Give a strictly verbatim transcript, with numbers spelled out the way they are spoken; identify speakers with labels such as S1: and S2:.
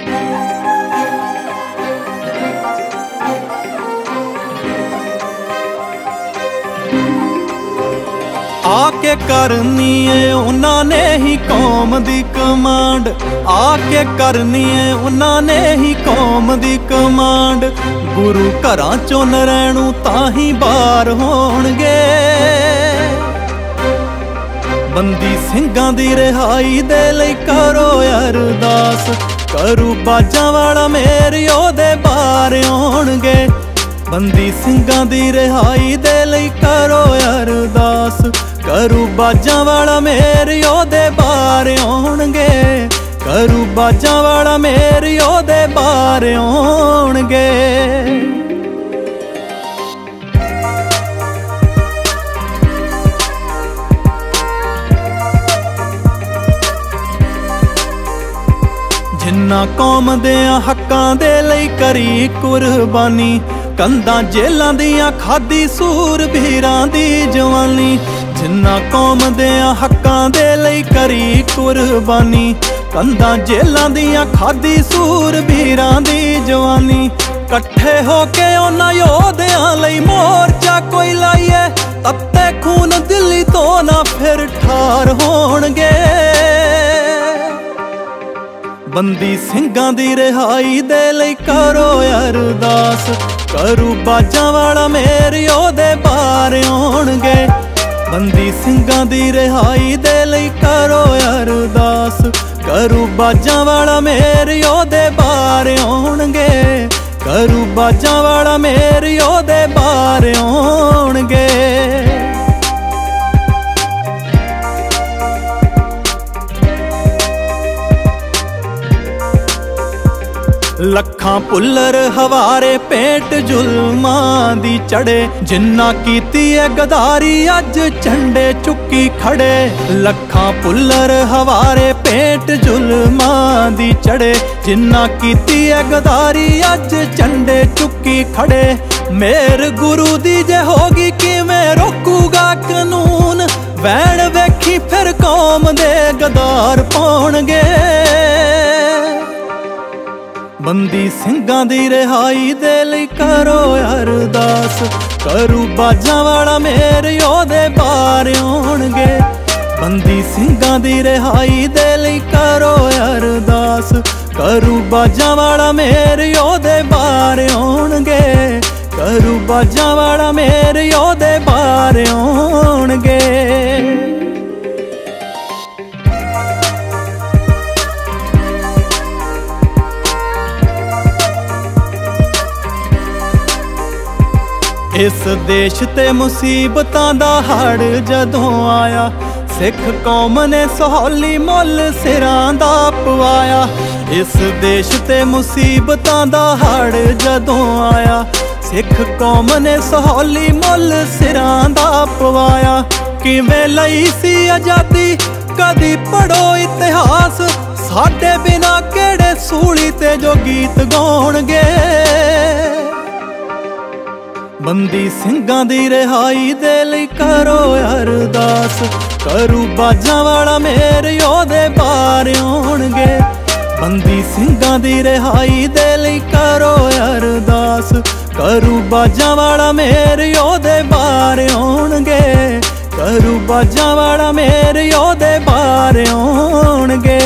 S1: आके करनी है उन्होंने ही कौम दी कमांड, आके करनी है उन्होंने ही कौम दी कमांड। गुरु घरां चों नरैणू ताही बार होणगे, बंदी ਸਿੰਘਾਂ दी रिहाई दे लई करो अरदास। करू बाजां वाला मेरी ओदे बार आउणगे, बंदी ਸਿੰਘਾਂ दी रिहाई दे लई करो अरदास। करू बाजां वाला मेरी ओदे बार आउणगे, करू बाजां वाला मेरी ओदे बार आउणगे। जिन्ना कौम देयां हक्कां दे लई करी कुर्बानी, कंधां जेलां दियां खादी सूरबीरां दी जवानी। जिन्ना कौम देयां हक्कां दे लई करी कुर्बानी, कंधां जेलां दियां खादी सूरबीरां दी जवानी। कट्ठे होके उन्हां योधियां लई मोर्चा कोई लाइए, तत्ते खून दिल्ली तो ना फिर ठार होणगे। बंदी ਸਿੰਘਾਂ दी रिहाई दे लई करो अरदास। करू बाजां वाला मेरी ओदे बार आउणगे, बंदी ਸਿੰਘਾਂ दी रिहाई दे लई करो अरदास। करू बाजां वाला मेरी ओदे बार आउणगे, करू बाजां वाला मेरी ओदे बार आउणगे। लखां पुल्लर हवारे पेट जुल्मां दी चढ़े, जिन्ना कीती है गदारी अज झंडे चुक्की खड़े। लखां पुल्लर हवारे पेट जुल्मां दी चढ़े, जिन्ना कीती है गदारी अज झंडे चुक्की खड़े। मेर गुरु दी जे होगी किवें रोकूगा कानून, वैण वेखी फिर कौम दे गदार पाउणगे। बंदी ਸਿੰਘਾਂ दी रिहाई दे लई करो अरदास। करू बाजां वाला मेरे ओदे बार आउणगे, बंदी ਸਿੰਘਾਂ दी रिहाई दे लई करो अरदास। करू बाजां वाला मेरे ओदे बार आउणगे, करू बाजां वाला मेरे ओदे बार आउणगे। इस देश ते मुसीबतां दा हड़ जदों आया, सिख कौम ने सहोली मुल सिरां दा पवाया। इस देश ते मुसीबतां दा हड़ जदों आया, सिख कौम ने सहोली मुल सिरां दा पवाया। किवें लई सी आजादी कदी पढ़ो इतिहास, साडे बिना केड़े सूली ते जो गीत गाउणगे। बंदी ਸਿੰਘਾਂ दी रिहाई दे लई करो अरदास। करू बाजां वाला मेरे ओदे बार आउणगे, बंदी ਸਿੰਘਾਂ दी रिहाई दे लई करो अरदास। करू बाजां वाला मेरे ओदे बार आउणगे, करू बाजां वाला मेरे ओदे बार आउणगे।